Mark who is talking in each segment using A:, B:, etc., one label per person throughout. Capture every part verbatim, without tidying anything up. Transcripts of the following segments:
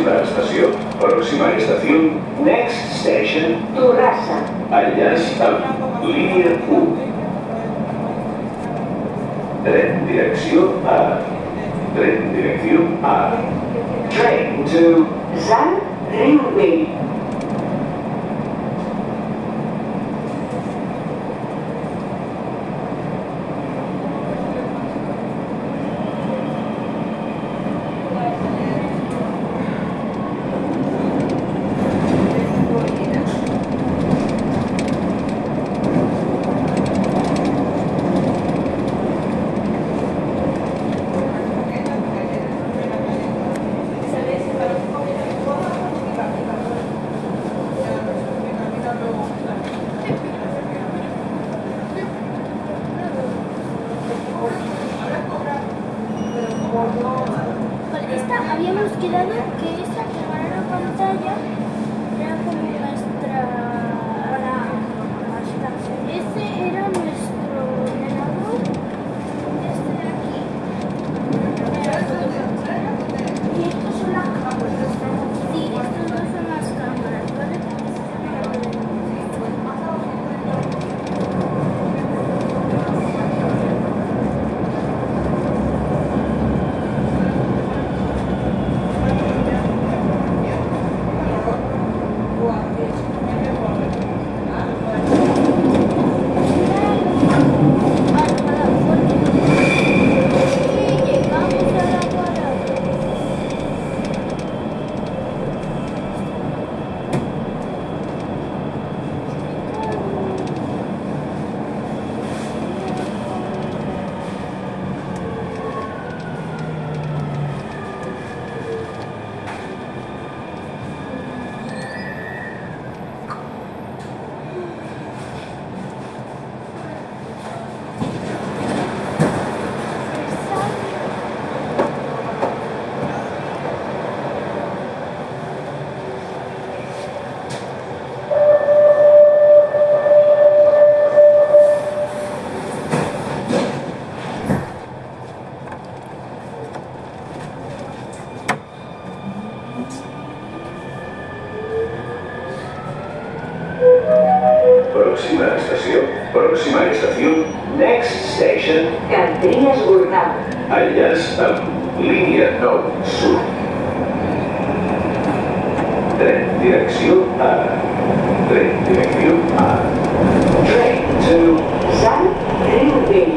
A: Próxima estació. Próxima estación. Next station.
B: Torrassa.
A: Enllaç amb línia u. Tren direcció A. Tren direcció A.
B: Train to Sant Riu Vell.
C: Esta, habíamos quedado que esta cámara en la pantalla era como nuestra ese era nuestro ordenador, este de aquí, y estos son las cámaras. Sí, estos dos son las cámaras, ¿vale?
A: Próxima estació. Próxima estación. Next station.
B: Cantries Gornal.
A: Enllaç amb línia nou sud. Tren direcció A. Tren direcció A.
B: Train to Sant Riu Vell.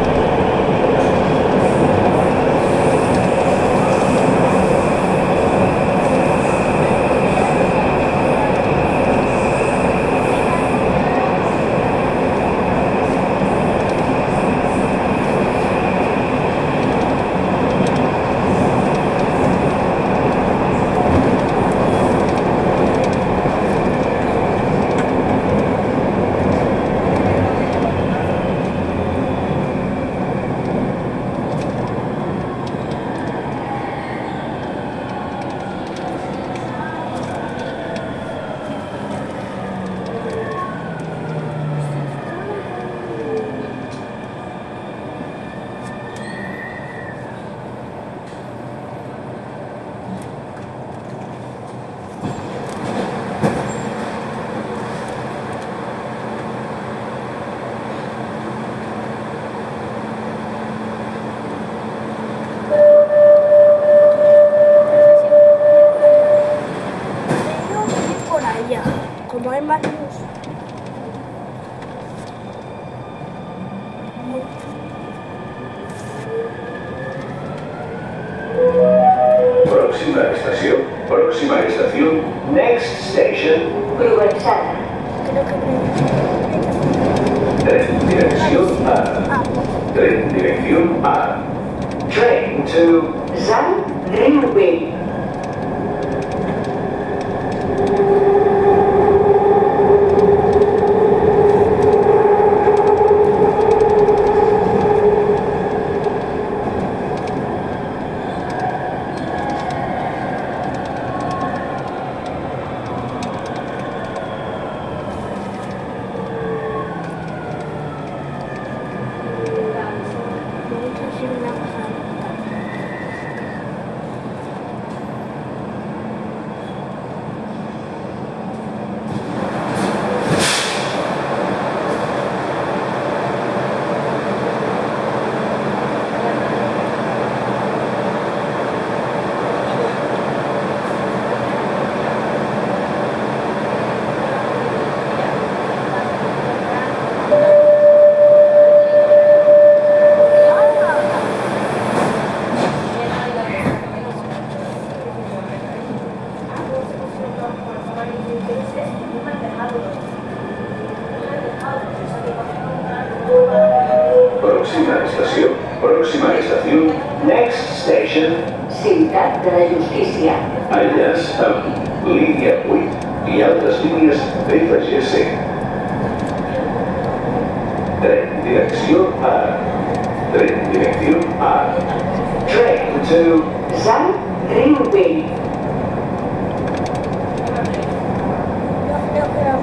C: Como hay más luz.
A: Próxima estación. Próxima estación. Next station.
B: Provençana.
C: Creo que
A: Tren dirección A. Tren dirección A.
B: Train to Sant Riu Vell.
A: Próxima estación. Próxima estación.
B: Next station, Ciutat de la Justícia.
A: Enllaç amb línia vuit i altres línies B G C. Tren direcció A. Tren direcció A.
B: Train to Sant Riu Vell.
C: No, no creo.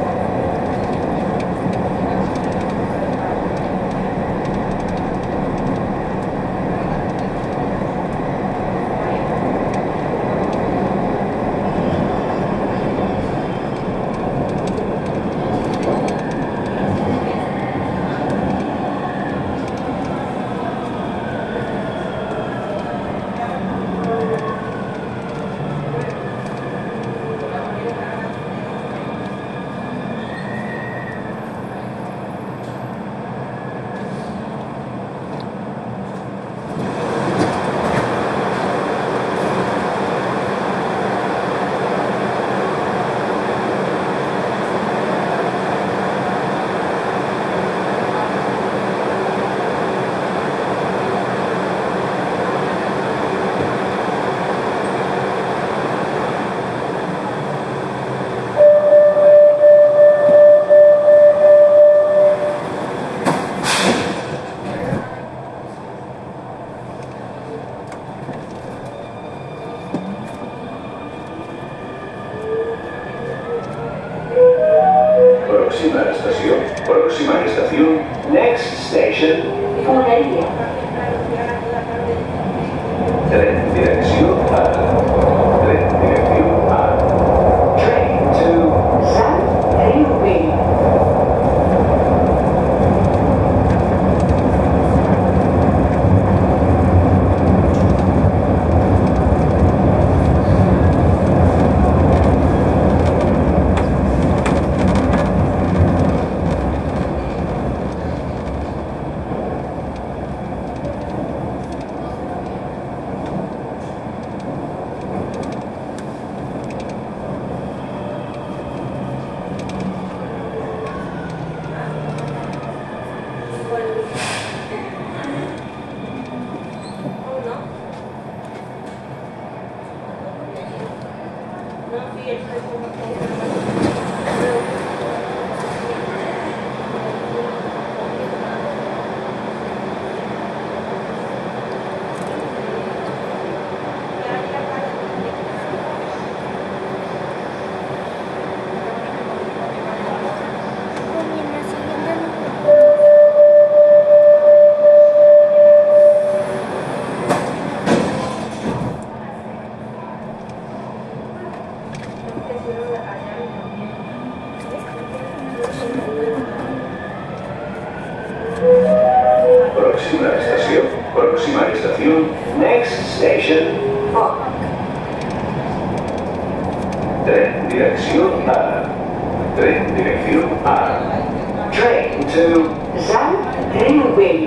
A: Próxima estación. Próxima estación.
B: Next station, Foneria.
A: Tren direcció A. Tren direcció A.
B: Train to Sant Riu Vell.
A: Próxima estación. Próxima estación.
B: Next station, Foc.
A: Tren direcció A. Tren direcció A.
B: Train to Sant Riu Vell.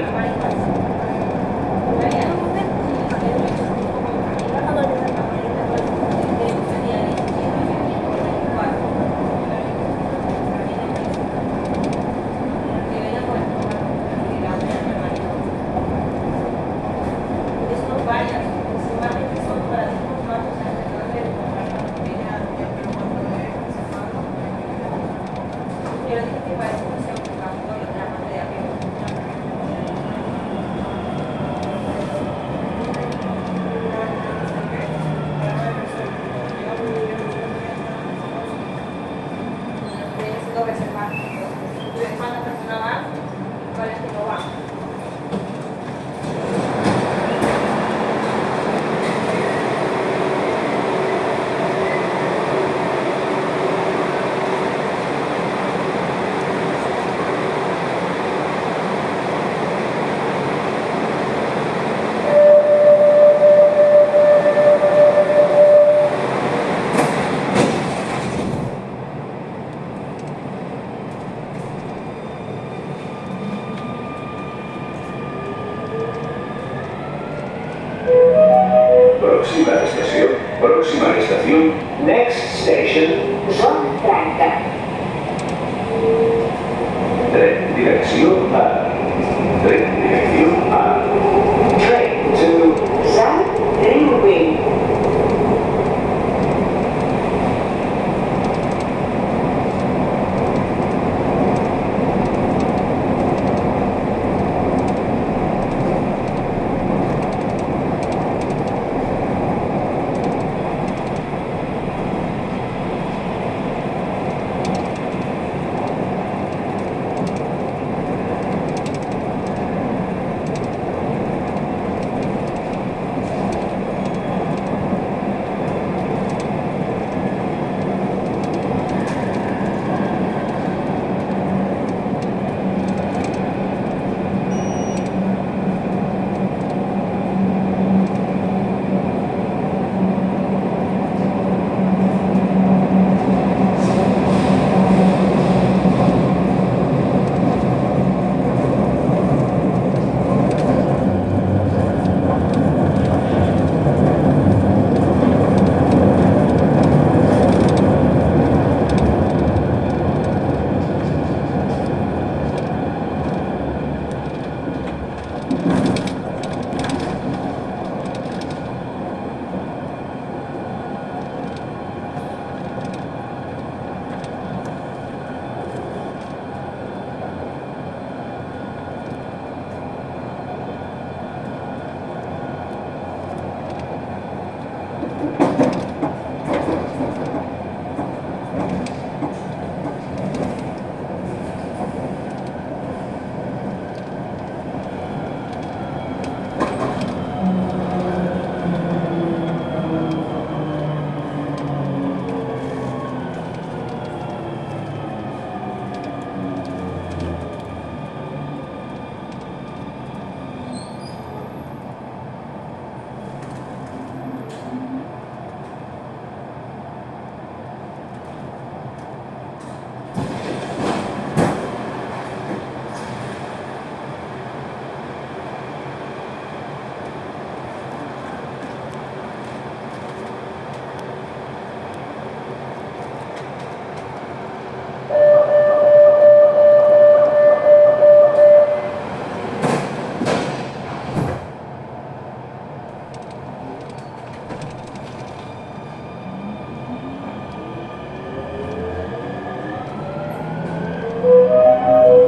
A: Próxima estación. Próxima estación.
B: Next station, Zona Franca.
A: Tren direcció A. Tren direcció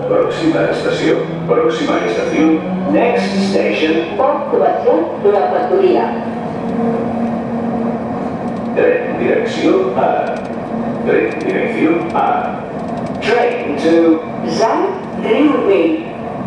A: Próxima estación. Próxima estación. Next station.
B: Obtuación, la factoría.
A: Tren dirección a. Tren dirección a. Train to.
B: Zhang Railway.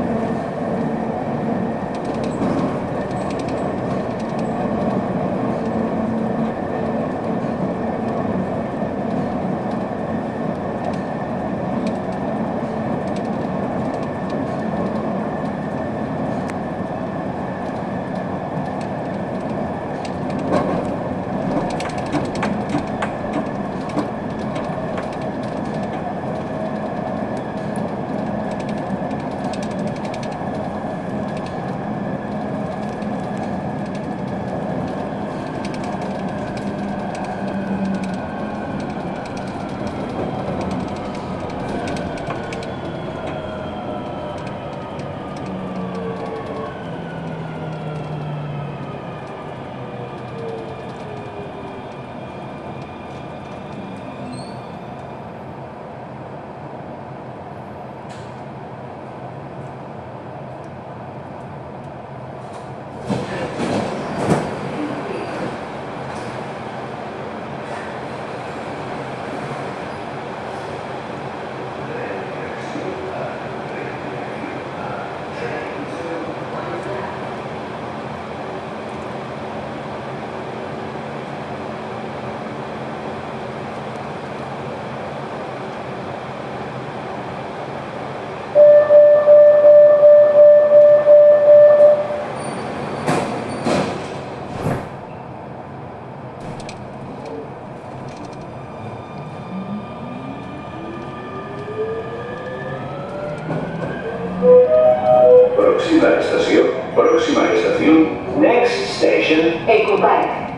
A: Próxima estación. Próxima estación. Next station.
B: Ecopark.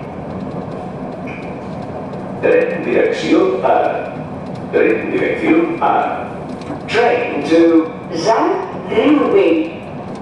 A: Tren dirección a. Tren dirección a. Train to.
B: Zhang Railway.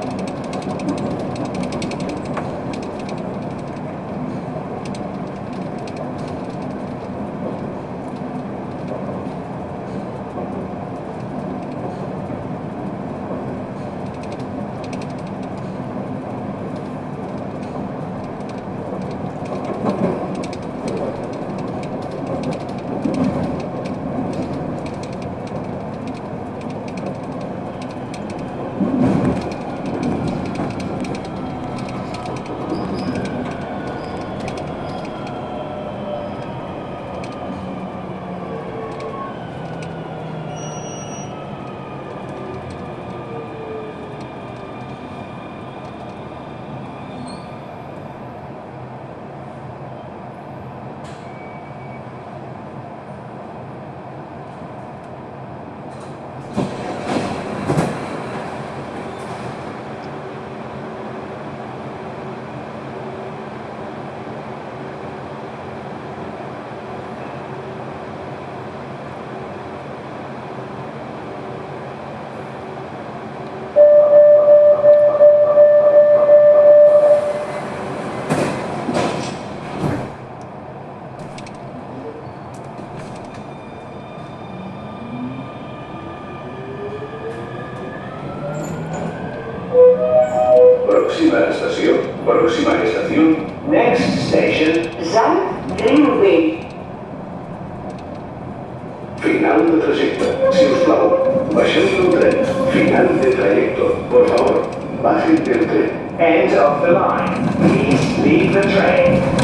A: Próxima estación. Próxima estación. Next station.
B: Zhang Railway.
A: Final de trajecte. Si us plau, baixeu del tren. Final de trajecto. Por favor, bajen del tren. End of the line. Please leave the train.